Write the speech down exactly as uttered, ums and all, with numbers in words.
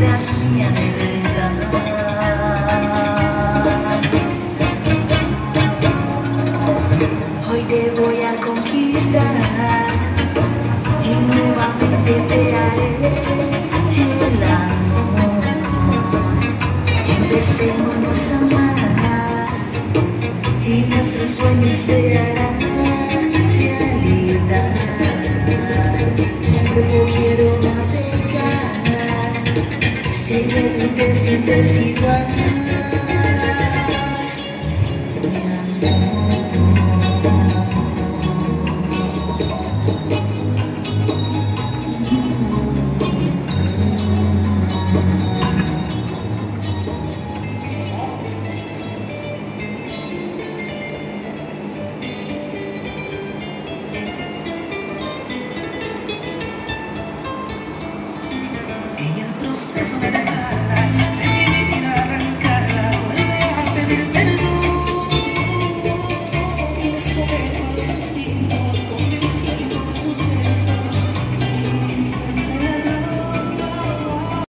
serás mía de verdad. Hoy te voy a conquistar y nuevamente te haré el amor. Empecémonos a amar y nuestros sueños se harán realidad. Yo quiero navegar, sé que tú te sientes igual.